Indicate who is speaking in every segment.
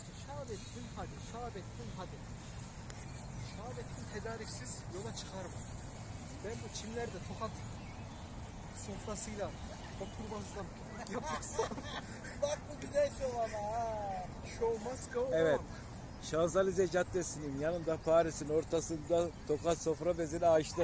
Speaker 1: Şahbettin hadi. Şahbettin hadi. Şahbettin tedariksiz yola çıkarma. Ben bu Çimler'de Tokat sofrasıyla oturmazdan yaparsam.
Speaker 2: Bak bu güzel şov ama ha.
Speaker 1: Show must go on.
Speaker 3: Evet. Şanzelize Caddesi'nin yanında Paris'in ortasında Tokat sofra bezini açtık.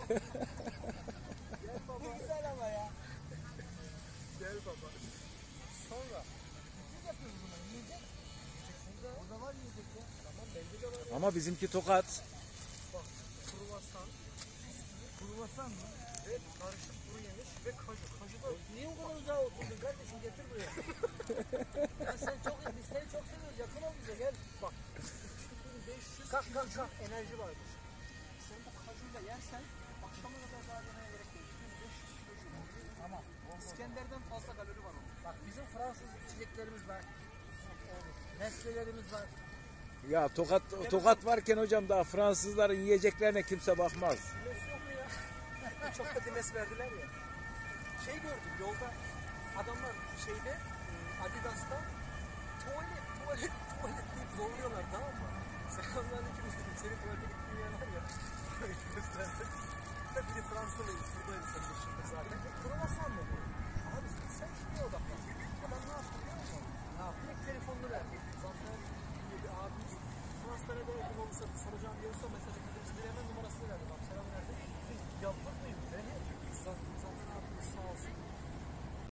Speaker 1: Gel
Speaker 2: Bu
Speaker 1: baba.
Speaker 2: güzel ama ya.
Speaker 1: Gel baba. Sonra.
Speaker 2: Ne yapıyoruz bunu? Yiyecek. Burada var yiyecek ya.
Speaker 1: Tamam bende de var ya.
Speaker 3: Ama bizimki Tokat.
Speaker 1: Bak kruvasan
Speaker 2: Kuruvasan mı?
Speaker 1: ve karışık kuru yemiş ve kaju. Kaju da
Speaker 2: Niye o kadar uzağa oturdun kardeşim, getir buraya. Ya sen çok, biz seni çok seviyoruz, yakın ol bize, gel.
Speaker 1: bak 2500
Speaker 2: Kalk, kalk,
Speaker 1: kilojül enerji vardır. Sen bu kajuyla yersen akşama kadar daha demeye gerek yok. 2500 kilojül.
Speaker 2: Tamam.
Speaker 1: İskender'den fazla kalori var onun.
Speaker 2: Bak bizim Fransız içeceklerimiz var. Nesnelerimiz var.
Speaker 3: Ya Tokat varken hocam daha Fransızların yiyeceklerine kimse bakmaz.
Speaker 1: Dimes yok mu ya? Çok da dimes verdiler ya. Şey gördüm yolda adamlar şeyde Adidas'ta tuvalet deyip zorluyorlar, tamam mı? Selamünaleyküm dedim. Senin tuvalete gittiğin yer var ya. Gösterdim. Biri Fransızlıymış. Buradaydı sen de şimdi zaten.
Speaker 2: Kuruvasan mı bu?
Speaker 1: Abi sen şuraya odaklan. Adam ne yaptı biliyor musun?
Speaker 2: Ne yapayım?
Speaker 1: Direkt telefonunu verdi. Zafer diye bir abimiz Fransa'da ne kadar yakın olursa soracağım diyorsa mesela